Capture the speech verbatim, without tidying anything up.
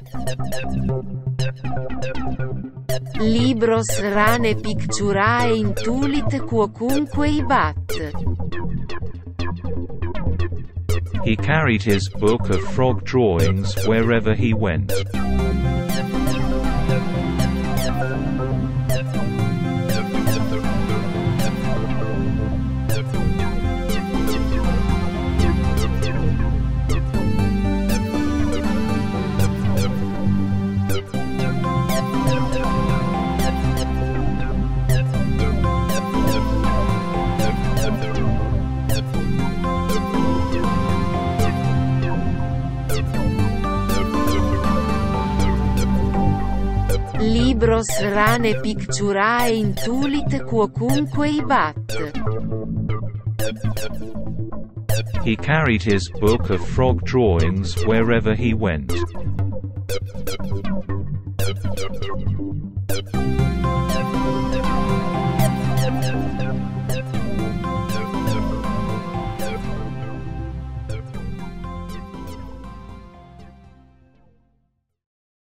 Libros rane picturae intulit quocunque ibat. He carried his book of frog drawings wherever he went. Libros rane picturae intulit quocunque ibat. He carried his book of frog drawings wherever he went.